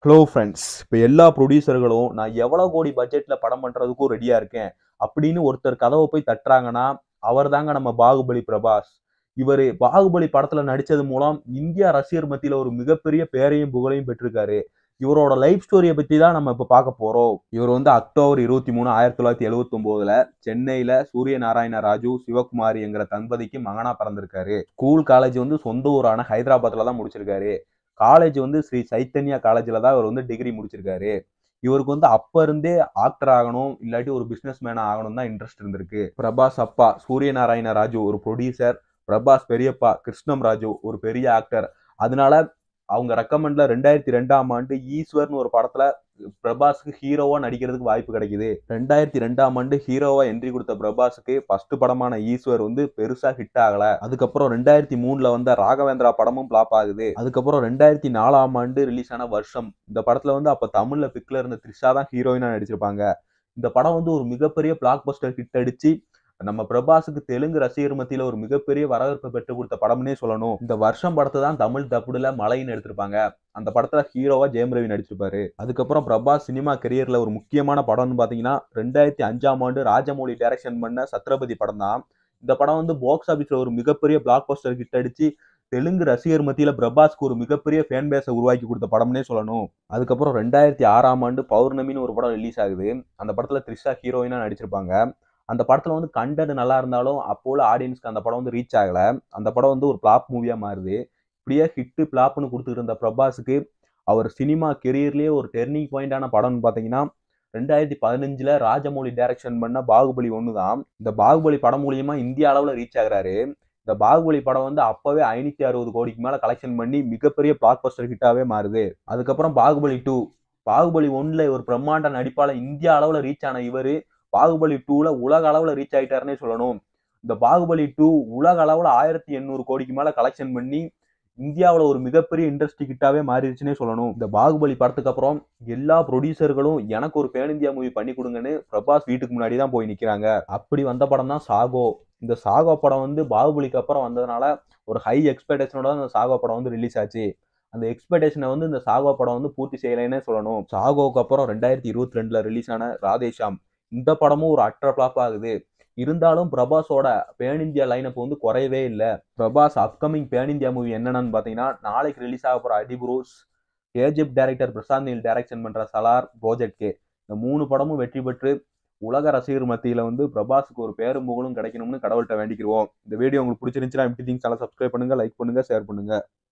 Hello friends, இப்போ எல்லா ப்ரொடியூசர்களும் நான் எவ்வளோ கோடி பட்ஜெட்டில் படம் பண்ணுறதுக்கும் ரெடியாக இருக்கேன் அப்படின்னு ஒருத்தர் கதவை போய் தட்டுறாங்கன்னா அவர் தாங்க நம்ம பாகுபலி பிரபாஸ். இவர் பாகுபலி படத்தில் நடித்தது மூலம் இந்தியா ரசிகர் மத்தியில் ஒரு மிகப்பெரிய பேரையும் புகழையும் பெற்றிருக்காரு. இவரோட லைஃப் ஸ்டோரியை பற்றி தான் நம்ம இப்போ பார்க்க போகிறோம். இவர் அக்டோபர் 23, 1979 சென்னையில் சூரிய நாராயண ராஜு சிவகுமாரி என்கிற தம்பதிக்கு மகனா பிறந்திருக்காரு. ஸ்கூல் காலேஜ் சொந்த ஊரான ஹைதராபாத்தில் தான் முடிச்சிருக்காரு. காலேஜ் ஸ்ரீ சைத்தன்யா காலேஜில் தான் இவர் டிகிரி முடிச்சிருக்காரு. இவருக்கு அப்ப இருந்தே ஆக்டர் ஆகணும் இல்லாட்டி ஒரு பிசினஸ் மேனா ஆகணும் தான் இன்ட்ரெஸ்ட் இருந்திருக்கு. பிரபாஸ் அப்பா சூரிய நாராயண ராஜு ஒரு ப்ரொடியூசர், பிரபாஸ் பெரியப்பா கிருஷ்ணம் ராஜு ஒரு பெரிய ஆக்டர். அதனால அவங்க ரெக்கமெண்ட்ல 2002ஆம் ஆண்டு ஈஸ்வர்னு ஒரு படத்துல பிரபாஸுக்கு ஹீரோவா நடிக்கிறதுக்கு வாய்ப்பு கிடைக்குது. 2002ஆம் ஆண்டு ஹீரோவா என்ட்ரி கொடுத்த பிரபாஸுக்கு ஃபர்ஸ்ட் படமான ஈஸ்வர் பெருசா ஹிட் ஆகல. அதுக்கப்புறம் 2003ல வந்த ராகவேந்திரா படமும் பிளாப் ஆகுது. அதுக்கப்புறம் 2004ஆம் ஆண்டு ரிலீஸ் ஆன வருஷம் இந்த படத்துல அப்ப தமிழ்ல பிக்ல இருந்த த்ரிஷா தான் ஹீரோயினா நடிச்சிருப்பாங்க. இந்த படம் ஒரு மிகப்பெரிய பிளாக் பஸ்டர் ஹிட் அடிச்சு நம்ம பிரபாஸுக்கு தெலுங்கு ரசிகர் மத்தியில ஒரு மிகப்பெரிய வரவேற்பை பெற்றுக் கொடுத்த படம்னே சொல்லணும். இந்த வருஷம் படத்தை தான் தமிழ் டப்புடுல மலைன்னு எடுத்திருப்பாங்க. அந்த படத்துல ஹீரோவா ஜெயம் ரவி நடிச்சிருப்பாரு. அதுக்கப்புறம் பிரபாஸ் சினிமா கெரியர்ல ஒரு முக்கியமான படம்னு பாத்தீங்கன்னா 2005ஆம் ஆண்டு ராஜமௌழி டைரக்ஷன் பண்ண சத்ரபதி படம் தான். இந்த படம் பாக்ஸ் ஆபீஸ்ல ஒரு மிகப்பெரிய பிளாக் பஸ்டர் ஹிட் அடிச்சு தெலுங்கு ரசிகர் மத்தியில பிரபாஸ்க்கு ஒரு மிகப்பெரிய ஃபேன் பேஸை உருவாக்கி கொடுத்த படம்னே சொல்லணும். அதுக்கப்புறம் 2006ஆம் ஆண்டு பௌர்ணமின்னு ஒரு படம் ரிலீஸ் ஆகுது. அந்த படத்துல த்ரிஷா ஹீரோயினா நடிச்சிருப்பாங்க. அந்த படத்துல கண்டென்ட் நல்லா இருந்தாலும் அப்போ உள்ள ஆடியன்ஸ்க்கு அந்த படம் ரீச் ஆகல. அந்த படம் ஒரு பிளாப் மூவியா மாறுது. இப்படியே ஹிட் பிளாப்னு கொடுத்துட்டு இருந்த பிரபாஸுக்கு அவர் சினிமா கெரியர்லயே ஒரு டெர்னிங் பாயிண்டான படம்னு பாத்தீங்கன்னா 2015ல ராஜமௌழி டைரக்ஷன் பண்ண பாகுபலி 1 தான். இந்த பாகுபலி படம் மூலியமா இந்திய அளவுல ரீச் ஆகுறாரு. இந்த பாகுபலி படம் அப்பவே 560 கோடிக்கு மேல கலெக்ஷன் பண்ணி மிகப்பெரிய பிளாக் பஸ்டர் ஹிட்டாவே மாறுது. அதுக்கப்புறம் பாகுபலி 2, பாகுபலி 1ல ஒரு பிரம்மாண்ட நடிப்பால இந்தியா அளவுல ரீச் ஆன இவரு பாகுபலி 2ல உலக அளவுல ரீச் ஆயிட்டாருன்னே சொல்லணும். இந்த பாகுபலி 2 உலக அளவுல 1800 கோடிக்கு மேல கலெக்ஷன் பண்ணி இந்தியாவுல ஒரு மிகப்பெரிய இண்டஸ்ட்ரி ஹிட்டாவே மாறிடுச்சுன்னே சொல்லணும். இந்த பாகுபலி படத்துக்கு அப்புறம் எல்லா ப்ரொடியூசர்களும் எனக்கு ஒரு பேன் இந்தியா மூவி பண்ணி கொடுங்கன்னு பிரபாஸ் வீட்டுக்கு முன்னாடி தான் போய் நிக்கிறாங்க. அப்படி வந்த படம் தான் சாகோ. இந்த சாகோ படம் பாகுபலிக்கு அப்புறம் வந்ததுனால ஒரு ஹை எக்ஸ்பெக்டேஷனோட அந்த சாகோ படம் ரிலீஸ் ஆச்சு. அந்த எக்ஸ்பெக்டேஷனை இந்த சாகோ படம் பூர்த்தி செய்யலைன்னே சொல்லணும். சாகோக்கு அப்புறம் 2022ல ரிலீஸ் ஆன ராதேஷாம் இந்த படமும் ஒரு அட்டர் பிளாப் ஆகுது. இருந்தாலும் பிரபாஸோட பேன் இந்தியா லைனப் குறையவே இல்லை. Prabhas upcoming pan India movie என்னன்னு பாத்தீங்கன்னா நாளைக்கு ரிலீஸ் ஆக போற Adipurush, KGF director Prashanth Neel direction பண்ற சலார், ப்ராஜெக்ட் கே, இந்த 3 படமும் வெற்றி பெற்று உலக ரசிகர் மத்தியில பிரபாஸுக்கு ஒரு பேரும் புகழும் கிடைக்கணும்னு கடவுள்கிட்ட வேண்டிக்கிறோம். இந்த வீடியோ உங்களுக்கு பிடிச்சிருந்துச்சுன்னா Mdthings சேனலை சப்ஸ்கிரைப் பண்ணுங்க, லைக் பண்ணுங்க, ஷேர் பண்ணுங்க.